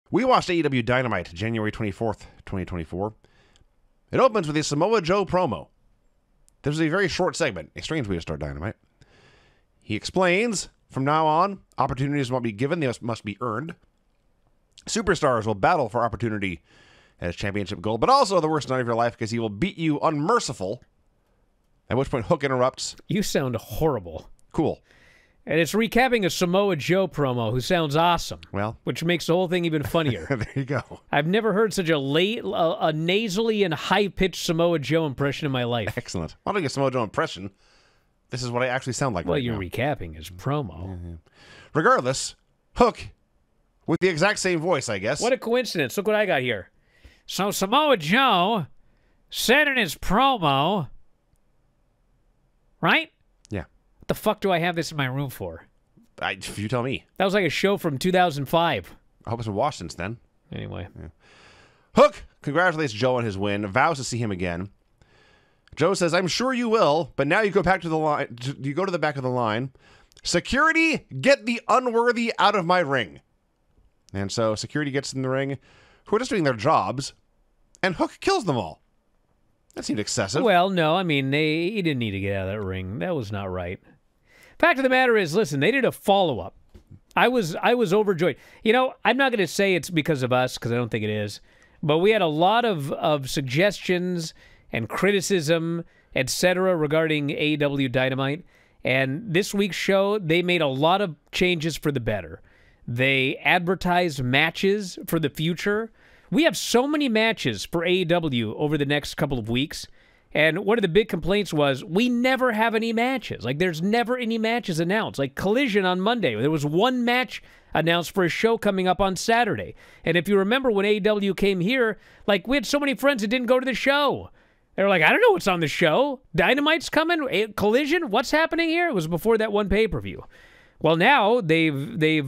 We watched AEW Dynamite January 24th, 2024. It opens with a Samoa Joe promo. This is a very short segment, a strange way to start Dynamite. He explains, from now on, opportunities won't be given, they must be earned. Superstars will battle for opportunity as championship goal, but also the worst night of your life because he will beat you unmerciful. At which point Hook interrupts. You sound horrible. Cool. And it's recapping a Samoa Joe promo who sounds awesome. Well, which makes the whole thing even funnier. There you go. I've never heard such a nasally and high-pitched Samoa Joe impression in my life. Excellent. I'm not doing a Samoa Joe impression. This is what I actually sound like. Well, right you're now. recapping his promo. Yeah. Regardless, Hook, with the exact same voice, I guess. What a coincidence. Look what I got here. So Samoa Joe said in his promo, right? Yeah. What the fuck do I have this in my room for? You tell me. That was like a show from 2005. I hope it's been watched since then. Anyway. Yeah. Hook congratulates Joe on his win, vows to see him again. Joe says, I'm sure you will, but now you go back to the line. You go to the back of the line. Security, get the unworthy out of my ring. And so security gets in the ring, who are just doing their jobs, and Hook kills them all. That seemed excessive. Well, no, I mean, he didn't need to get out of that ring. That was not right. Fact of the matter is, listen, they did a follow-up. I was overjoyed. You know, I'm not going to say it's because of us, because I don't think it is, but we had a lot of suggestions and criticism, etc., regarding AEW Dynamite. And this week's show, they made a lot of changes for the better. They advertised matches for the future. We have so many matches for AEW over the next couple of weeks. And one of the big complaints was we never have any matches. Like, there's never any matches announced. Like Collision on Monday, there was one match announced for a show coming up on Saturday. And if you remember when AEW came here, like, we had so many friends that didn't go to the show. They were like, I don't know what's on the show. Dynamite's coming? Collision? What's happening here? It was before that one pay-per-view. Well, now they've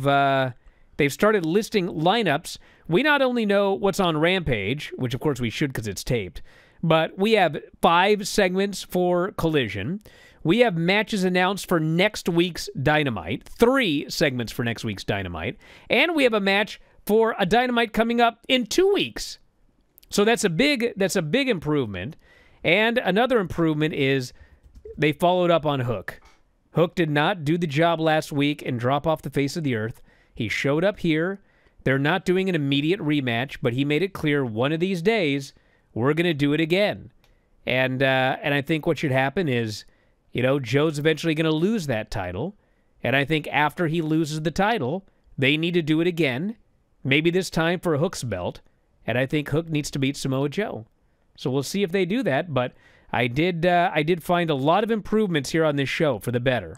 started listing lineups. We not only know what's on Rampage, which of course we should because it's taped, but we have 5 segments for Collision. We have matches announced for next week's Dynamite, 3 segments for next week's Dynamite, and we have a match for a Dynamite coming up in 2 weeks. So that's a big improvement. And another improvement is they followed up on Hook. Hook did not do the job last week and drop off the face of the earth. He showed up here. They're not doing an immediate rematch, but he made it clear one of these days we're going to do it again. And I think what should happen is, you know, Joe's eventually going to lose that title. And I think after he loses the title, they need to do it again. Maybe this time for Hook's belt. And I think Hook needs to beat Samoa Joe. So we'll see if they do that, but I did find a lot of improvements here on this show for the better.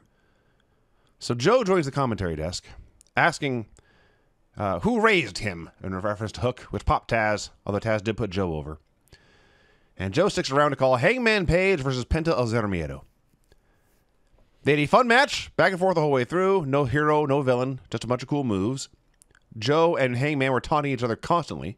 So Joe joins the commentary desk, asking who raised him, in reference to Hook, which popped Taz, although Taz did put Joe over. And Joe sticks around to call Hangman Page versus Penta El Zero. They had a fun match, back and forth the whole way through. No hero, no villain, just a bunch of cool moves. Joe and Hangman were taunting each other constantly.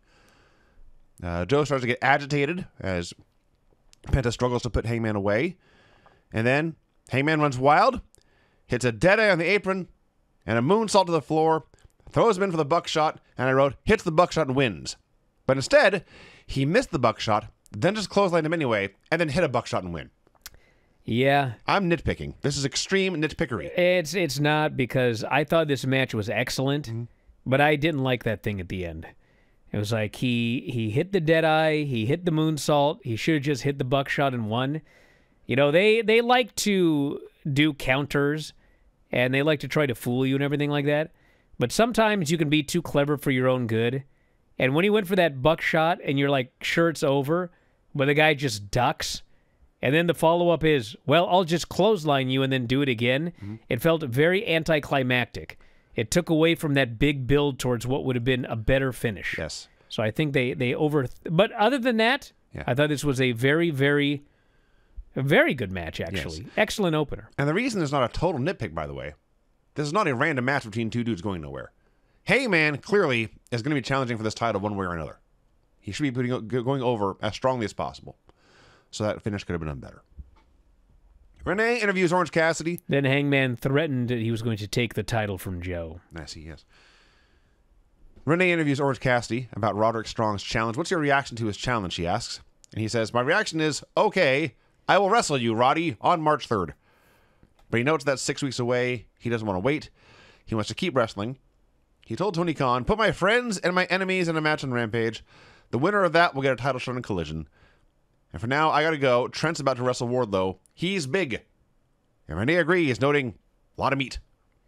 Joe starts to get agitated as Penta struggles to put Hangman away. And then Hangman runs wild, hits a dead eye on the apron, and a moonsault to the floor, throws him in for the buckshot, and I wrote, hits the buckshot and wins. But instead, he missed the buckshot, then just clotheslined him anyway, and then hit a buckshot and win. Yeah. I'm nitpicking. This is extreme nitpickery. It's not, because I thought this match was excellent, but I didn't like that thing at the end. It was like he hit the Deadeye, he hit the moonsault, he should have just hit the buckshot and won. You know, they like to do counters, and they like to try to fool you and everything like that. But sometimes you can be too clever for your own good. And when he went for that buckshot, and you're like, sure, it's over, but the guy just ducks, and then the follow-up is, well, I'll just clothesline you and then do it again. It felt very anticlimactic. It took away from that big build towards what would have been a better finish. Yes. So I think they over... But other than that, I thought this was a very, very good match, actually. Yes. Excellent opener. And the reason there's not a total nitpick, by the way, this is not a random match between two dudes going nowhere. Heyman clearly is going to be challenging for this title one way or another. He should be going over as strongly as possible. So that finish could have been done better. Renee interviews Orange Cassidy. Then Hangman threatened that he was going to take the title from Joe. I see, yes. Renee interviews Orange Cassidy about Roderick Strong's challenge. What's your reaction to his challenge, she asks. And he says, my reaction is, okay, I will wrestle you, Roddy, on March 3rd. But he notes that's 6 weeks away. He doesn't want to wait. He wants to keep wrestling. He told Tony Khan, put my friends and my enemies in a match on Rampage. The winner of that will get a title shot in Collision. And for now, I gotta go. Trent's about to wrestle Wardlow. He's big. And Renee agrees, noting a lot of meat.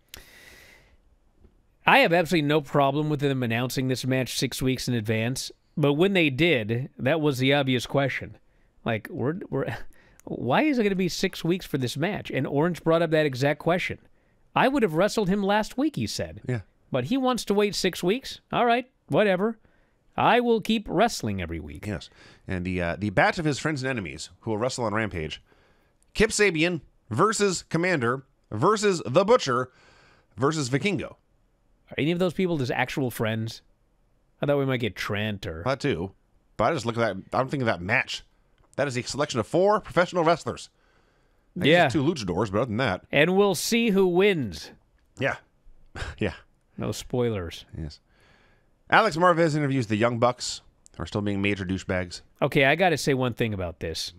I have absolutely no problem with them announcing this match 6 weeks in advance. But when they did, that was the obvious question. Like, why is it going to be 6 weeks for this match? And Orange brought up that exact question. I would have wrestled him last week, he said. Yeah. But he wants to wait 6 weeks. All right, whatever. I will keep wrestling every week. Yes. And the batch of his friends and enemies who will wrestle on Rampage. Kip Sabian versus Commander versus The Butcher versus Vikingo. Are any of those people just actual friends? I thought we might get Trent or... That too. But I just look at that. I'm thinking of that match. That is a selection of 4 professional wrestlers. Yeah. 2 luchadors, but other than that. And we'll see who wins. Yeah. Yeah. No spoilers. Yes. Alex Marvez interviews the Young Bucks, who are still being major douchebags. Okay, I got to say one thing about this.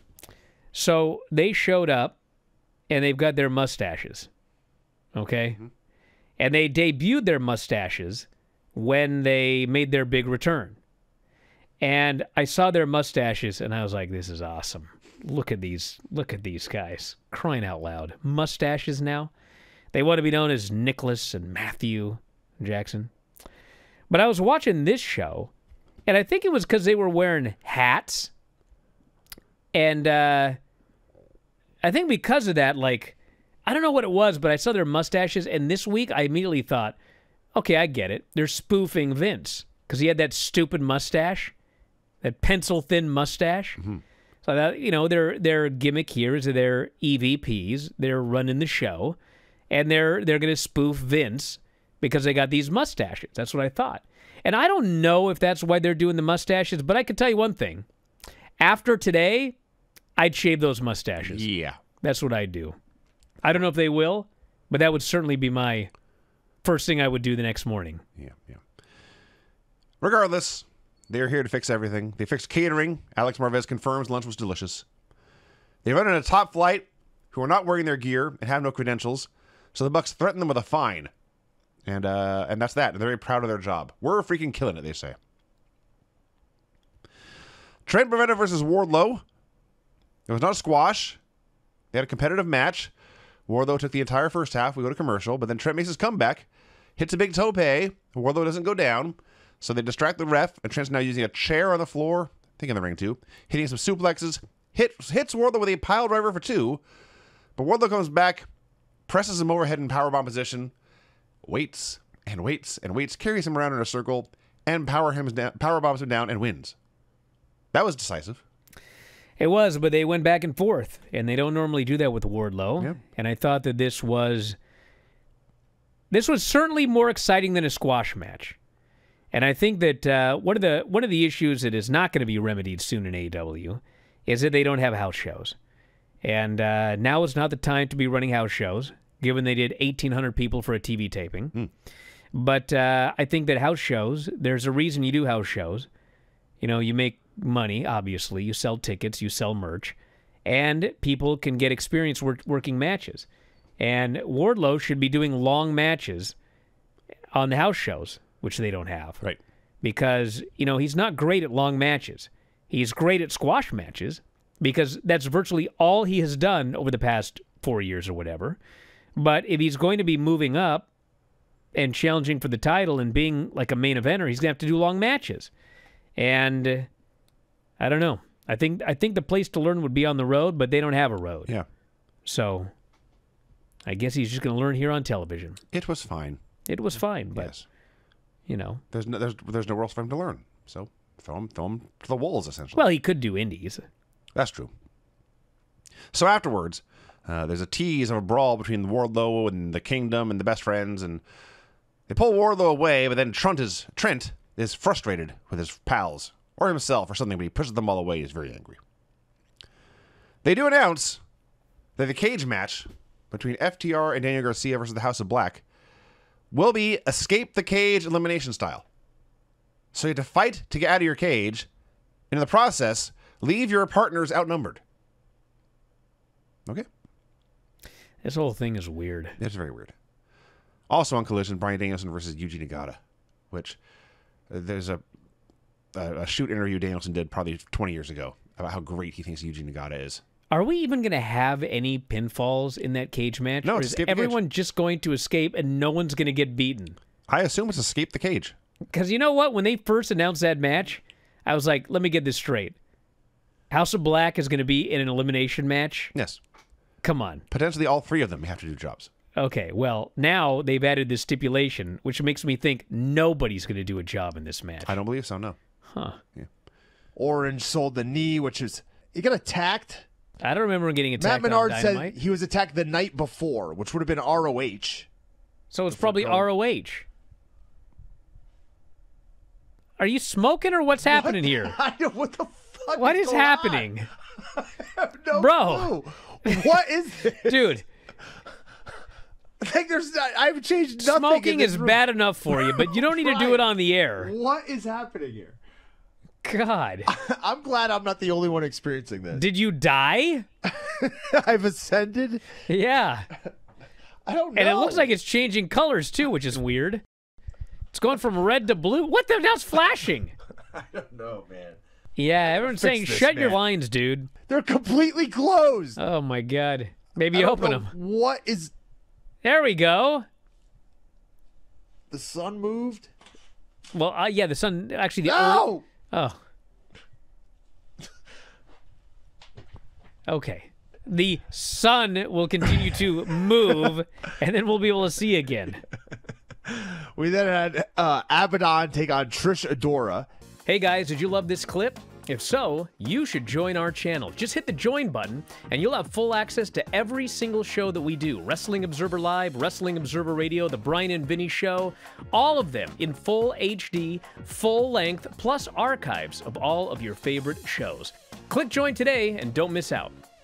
So they showed up, and they've got their mustaches. Okay? Mm-hmm. And they debuted their mustaches when they made their big return. And I saw their mustaches, and I was like, this is awesome. Look at these guys. Crying out loud. Mustaches now. They want to be known as Nicholas and Matthew Jackson. But I was watching this show, and I think it was because they were wearing hats. And I think because of that, like, I don't know what it was, but I saw their mustaches, and this week I immediately thought, okay, I get it. They're spoofing Vince because he had that stupid mustache, that pencil-thin mustache. Mm-hmm. So that, you know, their gimmick here is that they're EVPs. They're running the show, and they're going to spoof Vince because they got these mustaches. That's what I thought. And I don't know if that's why they're doing the mustaches, but I can tell you one thing. After today, I'd shave those mustaches. Yeah. That's what I'd do. I don't know if they will, but that would certainly be my first thing I would do the next morning. Yeah, yeah. Regardless, they're here to fix everything. They fixed catering. Alex Marvez confirms lunch was delicious. They run in a top flight who are not wearing their gear and have no credentials, so the Bucks threaten them with a fine. And that's that. And they're very proud of their job. We're freaking killing it, they say. Trent Beretta versus Wardlow. It was not a squash. They had a competitive match. Wardlow took the entire first half. We go to commercial, but then Trent makes his comeback, hits a big tope. Wardlow doesn't go down, so they distract the ref, and Trent's now using a chair on the floor, I think in the ring too, hitting some suplexes, hits Wardlow with a pile driver for 2, but Wardlow comes back, presses him overhead in powerbomb position, waits and waits and waits, carries him around in a circle, and powerbombs him down and wins. That was decisive. It was, but they went back and forth, and they don't normally do that with Wardlow. Yeah. And I thought that this was certainly more exciting than a squash match. And I think that one of the issues that is not going to be remedied soon in AEW is that they don't have house shows. And now is not the time to be running house shows, given they did 1,800 people for a TV taping. Mm. But I think that house shows, there's a reason you do house shows. You know, you make money, obviously. You sell tickets, you sell merch, and people can get experience working matches. And Wardlow should be doing long matches on the house shows, which they don't have. Right. Because, you know, he's not great at long matches. He's great at squash matches because that's virtually all he has done over the past 4 years or whatever. But if he's going to be moving up and challenging for the title and being like a main eventer, he's going to have to do long matches. And I don't know. I think the place to learn would be on the road, but they don't have a road. Yeah. So I guess he's just going to learn here on television. It was fine. It was fine, but yes. You know, there's nowhere else for him to learn. So throw him to the wolves, essentially. Well, he could do indies. That's true. So afterwards, there's a tease of a brawl between Wardlow and the Kingdom and the Best Friends, and they pull Wardlow away. But then Trent is frustrated with his pals or himself or something, but he pushes them all away. He's very angry. They do announce that the cage match between FTR and Daniel Garcia versus the House of Black will be escape the cage elimination style. So you have to fight to get out of your cage, and in the process, leave your partners outnumbered. Okay. This whole thing is weird. It's very weird. Also on Collision, Bryan Danielson versus Yuji Nagata, which there's a shoot interview Danielson did probably 20 years ago about how great he thinks Yuji Nagata is. Are we even going to have any pinfalls in that cage match? No, or it's is escape the everyone cage. just going to escape and no one's going to get beaten? I assume it's escape the cage. Because you know what? When they first announced that match, I was like, let me get this straight. House of Black is going to be in an elimination match? Yes. Come on. Potentially all three of them have to do jobs. Okay, well, now they've added this stipulation, which makes me think nobody's going to do a job in this match. I don't believe so, no. Huh. Yeah. Orange sold the knee, which is... He got attacked. I don't remember him getting Matt attacked on Menard Dynamite. said he was attacked the night before, which would have been ROH. So it's probably ROH. Are you smoking or what's happening here? I know, what the fuck What is going on? happening? I have no Bro. clue. What is this? Dude, Like I've changed nothing. smoking in this is room. bad enough for you, but you don't need to do it on the air. What is happening here? God. I'm glad I'm not the only one experiencing this. Did you die? I've ascended. Yeah. I don't know. And it looks like it's changing colors too, which is weird. It's going from red to blue. What the? Now it's flashing. I don't know, man. Yeah, everyone's saying, this, shut your man. lines, dude. They're completely closed. Oh, my God. Maybe I don't open know them. What is... There we go. The sun moved? Well, yeah, the sun, actually, the No! Oh. Okay. The sun will continue to move, and then we'll be able to see again. We then had Abaddon take on Trish Adora. Hey guys, did you love this clip? If so, you should join our channel. Just hit the join button, and you'll have full access to every single show that we do. Wrestling Observer Live, Wrestling Observer Radio, The Bryan and Vinny Show, all of them in full HD, full length, plus archives of all of your favorite shows. Click join today and don't miss out.